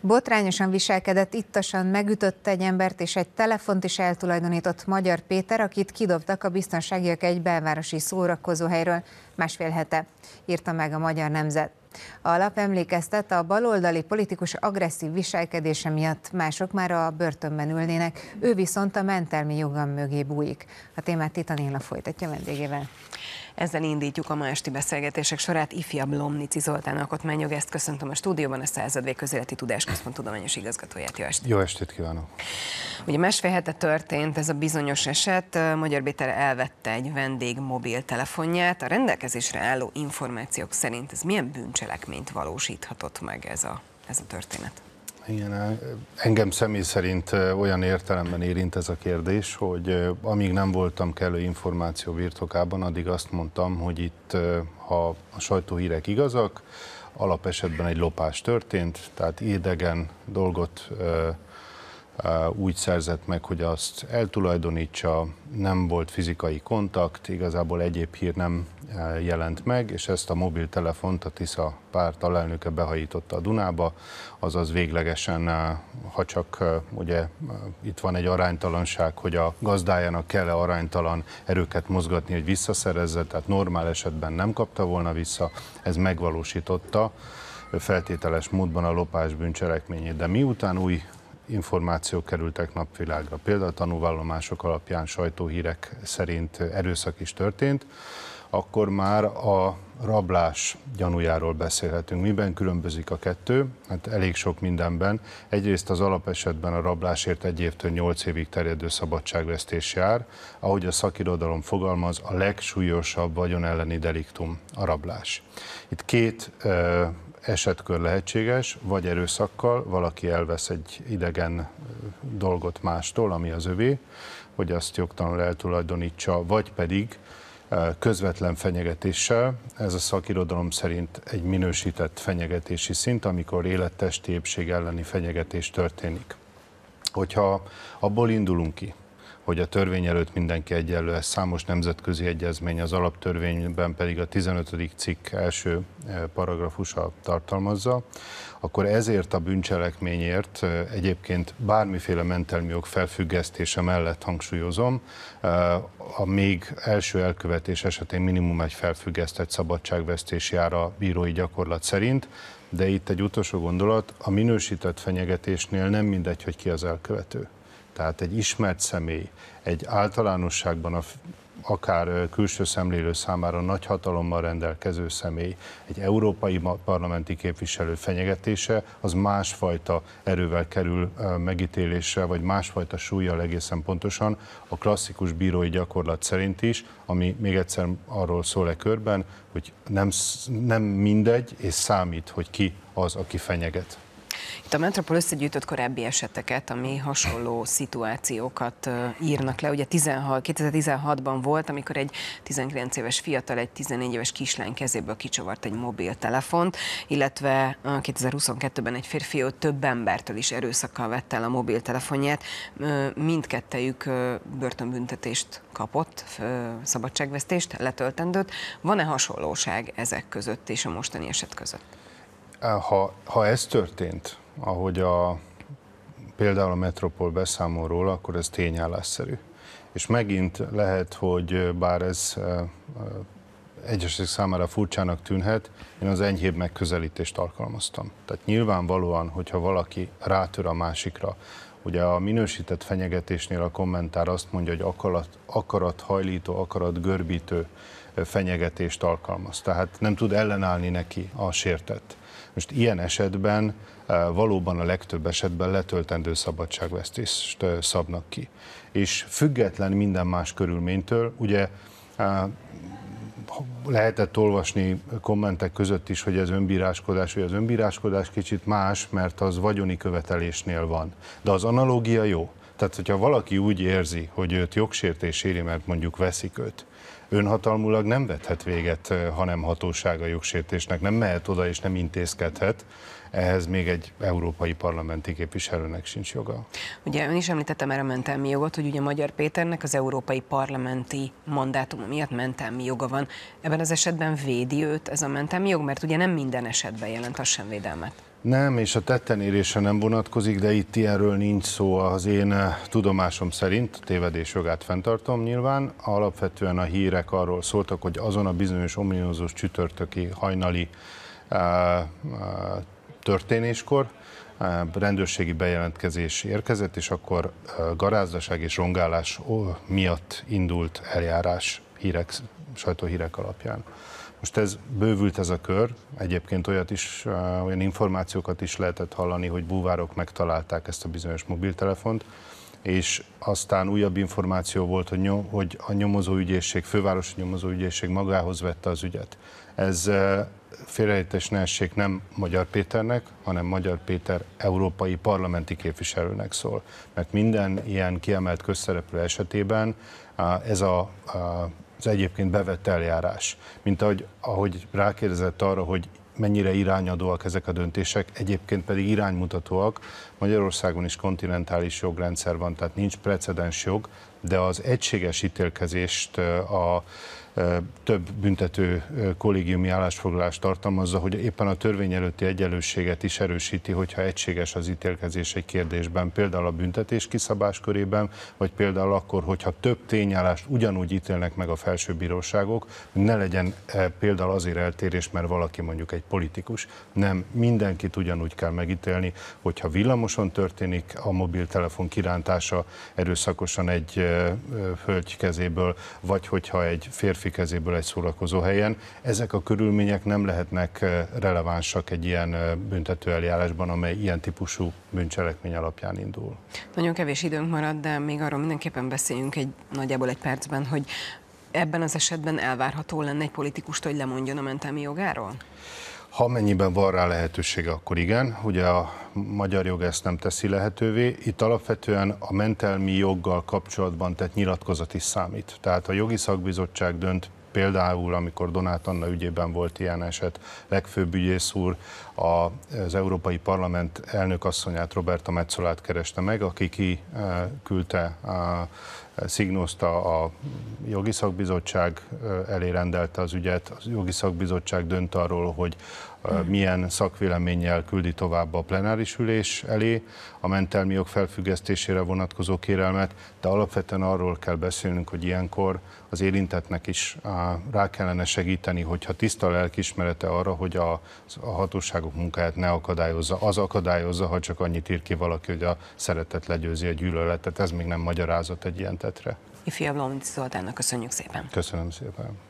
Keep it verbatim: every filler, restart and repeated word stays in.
Botrányosan viselkedett, ittasan megütött egy embert, és egy telefont is eltulajdonított Magyar Péter, akit kidobtak a biztonságiak egy belvárosi szórakozóhelyről másfél hete, írta meg a Magyar Nemzet. A lap emlékeztet, a baloldali politikus agresszív viselkedése miatt mások már a börtönben ülnének, ő viszont a mentelmi joga mögé bújik. A témát Titanéla folytatja vendégével. Ezzel indítjuk a ma esti beszélgetések sorát. Ifjabb Lomnici Zoltán alkotmányjogászt köszöntöm a stúdióban, a Századvé Közéleti Tudásközpont tudományos igazgatóját. Jó estét! Jó estét kívánok! Ugye másfél hete történt ez a bizonyos eset. Magyar Péter elvette egy vendég mobiltelefonját. A rendelkezésre álló információk szerint ez milyen bűncselekményt valósíthatott meg ez a, ez a történet? Igen, engem személy szerint olyan értelemben érint ez a kérdés, hogy amíg nem voltam kellő információ birtokában, addig azt mondtam, hogy itt, ha a sajtóhírek igazak, alapesetben egy lopás történt, tehát idegen dolgot úgy szerzett meg, hogy azt eltulajdonítsa, nem volt fizikai kontakt, igazából egyéb hír nem jelent meg, és ezt a mobiltelefont a Tisza párt alelnöke behajította a Dunába, azaz véglegesen, ha csak ugye itt van egy aránytalanság, hogy a gazdájának kell-e aránytalan erőket mozgatni, hogy visszaszerezze, tehát normál esetben nem kapta volna vissza, ez megvalósította feltételes módban a lopás bűncselekményét, de miután új információk kerültek napvilágra, például tanúvallomások alapján sajtóhírek szerint erőszak is történt, akkor már a rablás gyanújáról beszélhetünk. Miben különbözik a kettő? Hát elég sok mindenben. Egyrészt az alapesetben a rablásért egy évtől nyolc évig terjedő szabadságvesztés jár. Ahogy a szakirodalom fogalmaz, a legsúlyosabb vagyon elleni deliktum a rablás. Itt két uh, esetkör lehetséges, vagy erőszakkal valaki elvesz egy idegen dolgot mástól, ami az övé, hogy azt jogtalanul eltulajdonítsa, vagy pedig közvetlen fenyegetéssel. Ez a szakirodalom szerint egy minősített fenyegetési szint, amikor élettesti épség elleni fenyegetés történik. Hogyha abból indulunk ki, hogy a törvény előtt mindenki egyenlő, ez számos nemzetközi egyezmény, az alaptörvényben pedig a tizenötödik cikk első paragrafusa tartalmazza, akkor ezért a bűncselekményért egyébként bármiféle mentelmi jog felfüggesztése mellett hangsúlyozom, a még első elkövetés esetén minimum egy felfüggesztett szabadságvesztés jár a bírói gyakorlat szerint, de itt egy utolsó gondolat, a minősített fenyegetésnél nem mindegy, hogy ki az elkövető. Tehát egy ismert személy, egy általánosságban a, akár külső szemlélő számára nagy hatalommal rendelkező személy, egy európai parlamenti képviselő fenyegetése, az másfajta erővel kerül megítélésre, vagy másfajta súllyal egészen pontosan a klasszikus bírói gyakorlat szerint is, ami még egyszer arról szól-e körben, hogy nem, nem mindegy, és számít, hogy ki az, aki fenyeget. Itt a Metropol összegyűjtött korábbi eseteket, ami hasonló szituációkat írnak le. Ugye kétezer-tizenhatban volt, amikor egy tizenkilenc éves fiatal egy tizennégy éves kislány kezéből kicsavart egy mobiltelefont, illetve kétezer-huszonkettőben egy férfi több embertől is erőszakkal vette el a mobiltelefonját. Mindkettejük börtönbüntetést kapott, szabadságvesztést, letöltendőt. Van-e hasonlóság ezek között és a mostani eset között? Ha, ha ez történt, ahogy a, például a Metropol beszámol róla, akkor ez tényállásszerű. És megint lehet, hogy bár ez egyesek számára furcsának tűnhet, én az enyhébb megközelítést alkalmaztam. Tehát nyilvánvalóan, hogyha valaki rátör a másikra, ugye a minősített fenyegetésnél a kommentár azt mondja, hogy akarat, akarathajlító, akaratgörbítő fenyegetést alkalmaz. Tehát nem tud ellenállni neki a sértett. Most ilyen esetben valóban a legtöbb esetben letöltendő szabadságvesztést szabnak ki. És független minden más körülménytől, ugye lehetett olvasni kommentek között is, hogy ez önbíráskodás, hogy az önbíráskodás kicsit más, mert az vagyoni követelésnél van. De az analógia jó. Tehát, hogyha valaki úgy érzi, hogy őt jogsértés éri, mert mondjuk veszik őt, önhatalmulag nem vethet véget, hanem hatósága jogsértésnek, nem mehet oda és nem intézkedhet, ehhez még egy európai parlamenti képviselőnek sincs joga. Ugye ön is említette már a mentelmi jogot, hogy ugye Magyar Péternek az európai parlamenti mandátuma miatt mentelmi joga van. Ebben az esetben védi őt ez a mentelmi jog, mert ugye nem minden esetben jelent az sem védelmet. Nem, és a tettenérésre nem vonatkozik, de itt ilyenről nincs szó. Az én tudomásom szerint, tévedés jogát fenntartom nyilván, alapvetően a hírek arról szóltak, hogy azon a bizonyos ominózus csütörtöki hajnali uh, uh, történéskor uh, rendőrségi bejelentkezés érkezett, és akkor uh, garázdaság és rongálás miatt indult eljárás hírek, sajtóhírek alapján. Most ez bővült ez a kör, egyébként olyat is, olyan információkat is lehetett hallani, hogy búvárok megtalálták ezt a bizonyos mobiltelefont, és aztán újabb információ volt, hogy, nyom, hogy a nyomozóügyészség, fővárosi nyomozóügyészség magához vette az ügyet. Ez félreértés ne essék, nem Magyar Péternek, hanem Magyar Péter európai parlamenti képviselőnek szól. Mert minden ilyen kiemelt közszereplő esetében ez a, a az egyébként bevett eljárás. Mint ahogy, ahogy rákérdezett arra, hogy mennyire irányadóak ezek a döntések, egyébként pedig iránymutatóak. Magyarországon is kontinentális jogrendszer van, tehát nincs precedens jog, de az egységes ítélkezést a több büntető kollégiumi állásfoglalást tartalmazza, hogy éppen a törvény előtti egyenlőséget is erősíti, hogyha egységes az ítélkezés egy kérdésben, például a büntetés kiszabás körében, vagy például akkor, hogyha több tényállást ugyanúgy ítélnek meg a felső bíróságok, hogy ne legyen például azért eltérés, mert valaki mondjuk egy politikus. Nem, mindenkit ugyanúgy kell megítélni, hogyha villamoson történik a mobiltelefon kirántása erőszakosan egy hölgy kezéből, vagy hogyha egy férfi kezéből egy szórakozó helyen. Ezek a körülmények nem lehetnek relevánsak egy ilyen büntetőeljárásban, amely ilyen típusú bűncselekmény alapján indul. Nagyon kevés időnk marad, de még arról mindenképpen beszéljünk egy nagyjából egy percben, hogy ebben az esetben elvárható lenne egy politikustól, hogy lemondjon a mentelmi jogáról? Ha mennyiben van rá lehetősége, akkor igen. Ugye a magyar jog ezt nem teszi lehetővé. Itt alapvetően a mentelmi joggal kapcsolatban tett nyilatkozat is számít. Tehát a jogi szakbizottság dönt, például amikor Donát Anna ügyében volt ilyen eset, legfőbb ügyész úr az Európai Parlament elnökasszonyát, Roberta Metzolát kereste meg, aki kiküldte, szignózta a jogi szakbizottság elé, rendelte az ügyet. A jogi szakbizottság dönt arról, hogy milyen szakvéleménnyel küldi tovább a plenáris ülés elé a mentelmi jog felfüggesztésére vonatkozó kérelmet, de alapvetően arról kell beszélnünk, hogy ilyenkor az érintettnek is rá kellene segíteni, hogyha tiszta lelkiismerete arra, hogy a, a hatóságok munkáját ne akadályozza. Az akadályozza, ha csak annyit ír ki valaki, hogy a szeretet legyőzi a gyűlöletet. Ez még nem magyarázat egy ilyen tettre. Ifjabb Lomnici Zoltánnak köszönjük szépen. Köszönöm szépen.